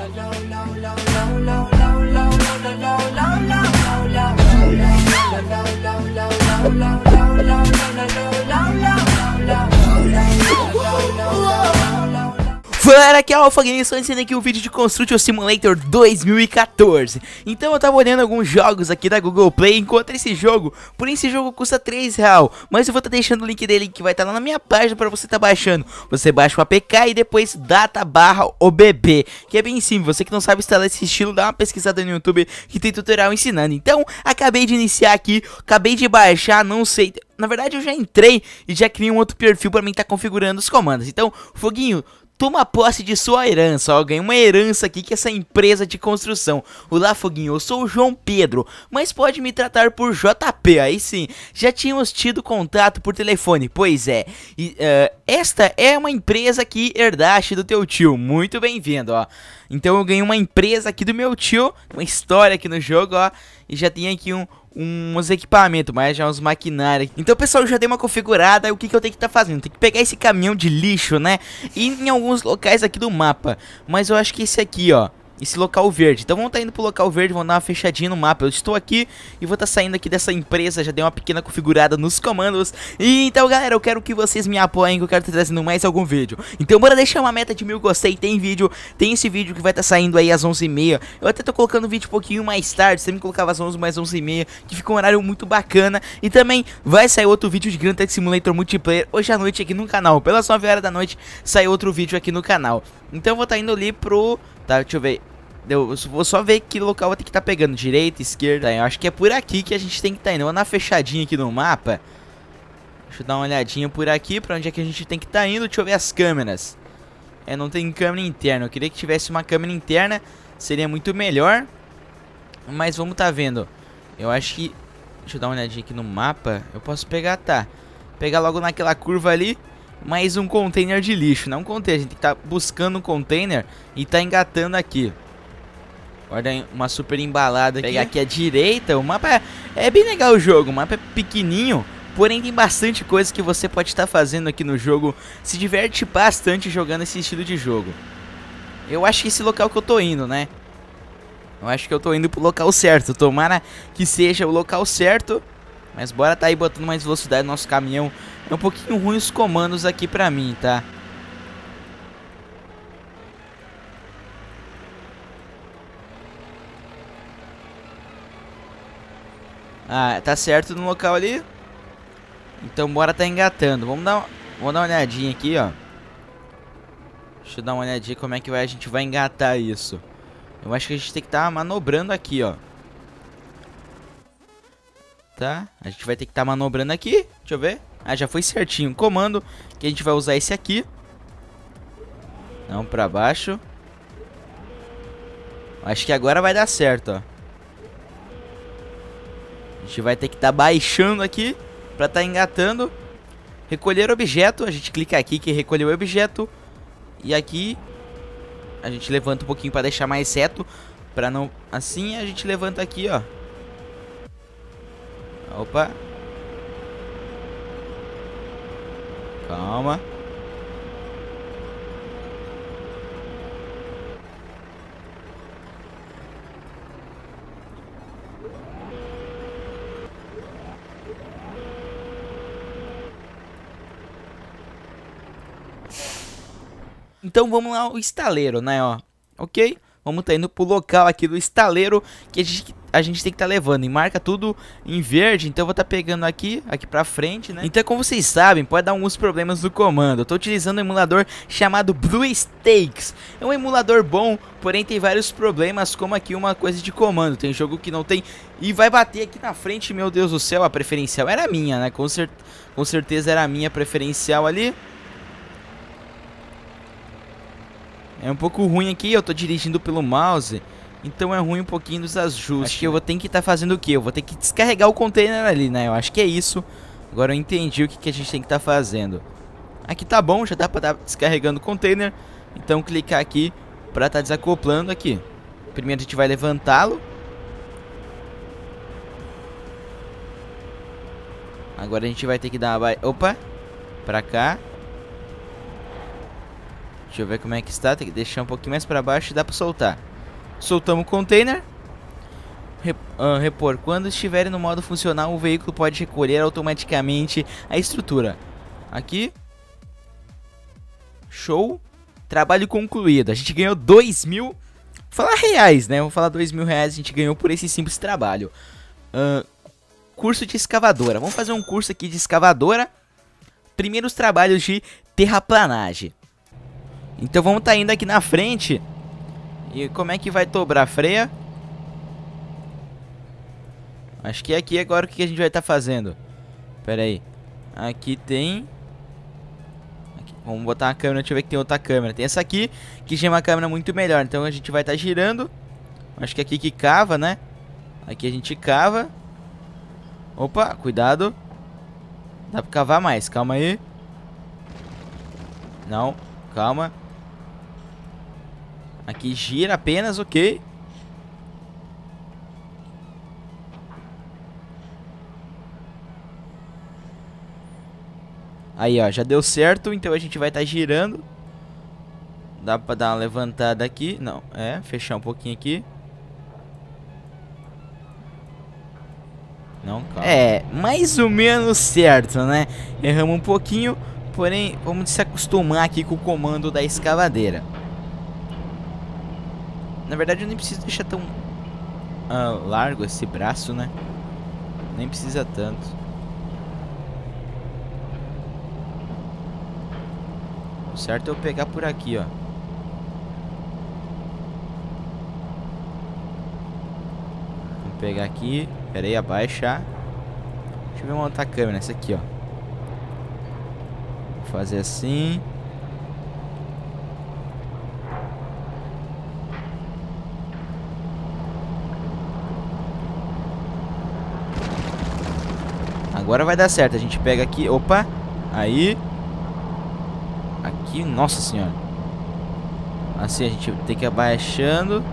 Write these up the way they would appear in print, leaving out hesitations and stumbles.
Galera, aqui é o Alpha Games, estou ensinando aqui um vídeo de Construction Simulator 2014. Então eu tava olhando alguns jogos aqui da Google Play, encontrei esse jogo, porém esse jogo custa R$3, mas eu vou estar deixando o link dele que vai estar lá na minha página para você estar baixando. Você baixa o APK e depois data/OBB, que é bem simples. Você que não sabe instalar esse estilo, dá uma pesquisada no YouTube que tem tutorial ensinando. Então acabei de iniciar aqui, acabei de baixar, não sei... Na verdade eu já entrei e já criei um outro perfil para mim estar configurando os comandos. Então, Foguinho, toma posse de sua herança, ó, ganhei uma herança aqui que é essa empresa de construção. Olá, Foguinho, eu sou o João Pedro, mas pode me tratar por JP, aí sim. Já tínhamos tido contato por telefone, pois é. E, esta é uma empresa que herdaste do teu tio, muito bem-vindo, ó. Então eu ganhei uma empresa aqui do meu tio, uma história aqui no jogo, ó. E já tem aqui uns equipamentos, mas já uns maquinários. Então, pessoal, eu já dei uma configurada. Aí o que eu tenho que estar fazendo? Tem que pegar esse caminhão de lixo, né? E em alguns locais aqui do mapa. Mas eu acho que esse aqui, ó, esse local verde. Então vamos estar indo pro local verde, vamos dar uma fechadinha no mapa. Eu estou aqui e vou estar saindo aqui dessa empresa. Já dei uma pequena configurada nos comandos. E então, galera, eu quero que vocês me apoiem, que eu quero estar trazendo mais algum vídeo. Então bora deixar uma meta de 1000 gostei. Tem vídeo, tem esse vídeo que vai estar saindo aí às 11h30. Eu até tô colocando o vídeo um pouquinho mais tarde. Você me colocava às 11 mais 11h30, que fica um horário muito bacana. E também vai sair outro vídeo de Grand Theft Simulator Multiplayer hoje à noite aqui no canal. Pelas 9 horas da noite sai outro vídeo aqui no canal. Então eu vou estar indo ali pro... Tá, deixa eu ver. Eu vou só ver que local vai ter que estar pegando. Direita, esquerda. Eu acho que é por aqui que a gente tem que estar indo. Vou dar uma fechadinha aqui no mapa. Deixa eu dar uma olhadinha por aqui. Pra onde é que a gente tem que estar indo. Deixa eu ver as câmeras. Não tem câmera interna. Eu queria que tivesse uma câmera interna. Seria muito melhor. Mas vamos tá vendo. Eu acho que... Deixa eu dar uma olhadinha aqui no mapa. Eu posso pegar, tá. Pegar logo naquela curva ali. Mais um container de lixo. Não um container. A gente tem que estar buscando um container e tá engatando aqui. Olha, uma super embalada aqui. Pegar aqui à direita. O mapa é bem legal o jogo. O mapa é pequenininho, porém tem bastante coisa que você pode estar fazendo aqui no jogo. Se diverte bastante jogando esse estilo de jogo. Eu acho que esse local que eu tô indo, né? Eu acho que eu tô indo pro local certo. Tomara que seja o local certo. Mas bora tá aí botando mais velocidade no nosso caminhão. É um pouquinho ruim os comandos aqui pra mim, tá? Ah, tá certo no local ali. Então bora tá engatando. Vamos dar uma olhadinha aqui, ó. Deixa eu dar uma olhadinha como é que a gente vai engatar isso. Eu acho que a gente tem que estar manobrando aqui, ó. Tá? A gente vai ter que estar manobrando aqui. Deixa eu ver. Ah, já foi certinho. Comando que a gente vai usar esse aqui. Não, pra baixo. Acho que agora vai dar certo, ó. A gente vai ter que estar baixando aqui pra estar engatando. Recolher objeto. A gente clica aqui que recolheu o objeto. E aqui a gente levanta um pouquinho pra deixar mais reto. Pra não... Assim a gente levanta aqui, ó. Opa. Calma. Então vamos lá, o estaleiro, né, ó. Ok? Vamos tá indo pro local aqui do estaleiro que a gente tem que tá levando. E marca tudo em verde, então eu vou tá pegando aqui pra frente, né? Então, como vocês sabem, pode dar alguns problemas no comando. Eu tô utilizando um emulador chamado BlueStacks. É um emulador bom, porém tem vários problemas, como aqui uma coisa de comando. Tem jogo que não tem e vai bater aqui na frente, meu Deus do céu. A preferencial era minha, né? Com certeza era a minha preferencial ali. É um pouco ruim aqui, eu tô dirigindo pelo mouse, então é ruim um pouquinho dos ajustes. Acho que eu vou ter que estar fazendo o quê? Eu vou ter que descarregar o container ali, né? Eu acho que é isso. Agora eu entendi o que a gente tem que estar fazendo. Aqui tá bom, já dá pra estar descarregando o container. Então clicar aqui pra estar desacoplando aqui. Primeiro a gente vai levantá-lo. Agora a gente vai ter que dar uma... Opa! Pra cá. Deixa eu ver como é que está. Tem que deixar um pouquinho mais pra baixo e dá pra soltar. Soltamos o container. Repor. Quando estiver no modo funcional, o veículo pode recolher automaticamente a estrutura. Aqui. Show. Trabalho concluído. A gente ganhou 2.000. Vou falar reais, né? Vou falar 2.000 reais. A gente ganhou por esse simples trabalho. Curso de escavadora. Vamos fazer um curso aqui de escavadora. Primeiros trabalhos de terraplanagem. Então vamos tá indo aqui na frente. E como é que vai dobrar a freia? Acho que é aqui agora o que a gente vai estar fazendo. Pera aí. Aqui tem... Aqui. Vamos botar uma câmera, deixa eu ver que tem outra câmera. Tem essa aqui, que já é uma câmera muito melhor. Então a gente vai estar girando. Acho que é aqui que cava, né? Aqui a gente cava. Opa, cuidado. Dá pra cavar mais, calma aí. Não, calma. Aqui gira apenas, ok. Aí, ó, já deu certo, então a gente vai estar girando. Dá pra dar uma levantada aqui. Não, fechar um pouquinho aqui. Não, calma. Mais ou menos certo, né? Erramos um pouquinho, porém, vamos se acostumar aqui com o comando da escavadeira. Na verdade, eu nem preciso deixar tão largo esse braço, né? Nem precisa tanto. O certo é eu pegar por aqui, ó. Vamos pegar aqui. Pera aí, abaixar. Deixa eu ver montar a câmera. Essa aqui, ó. Vou fazer assim. Agora vai dar certo. A gente pega aqui. Opa. Aí. Aqui. Nossa senhora. Assim a gente tem que ir abaixando.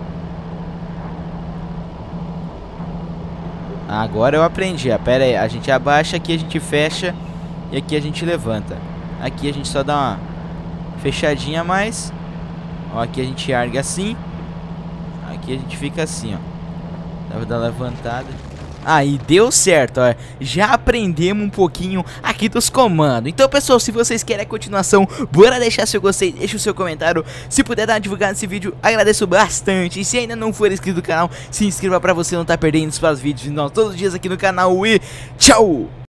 Agora eu aprendi. Pera aí. A gente abaixa aqui, a gente fecha. E aqui a gente levanta. Aqui a gente só dá uma fechadinha a mais. Ó, aqui a gente ergue assim. Aqui a gente fica assim, ó. Dá pra dar uma levantada. Aí, deu certo, ó. Já aprendemos um pouquinho aqui dos comandos. Então, pessoal, se vocês querem a continuação, bora deixar seu gostei, deixa o seu comentário. Se puder dar uma divulgada nesse vídeo, agradeço bastante. E se ainda não for inscrito no canal, se inscreva pra você não estar perdendo os próximos vídeos de nós todos os dias aqui no canal. E tchau!